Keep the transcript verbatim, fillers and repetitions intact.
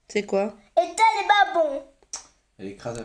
C'est quoi? Et t'as les babons. Elle écrase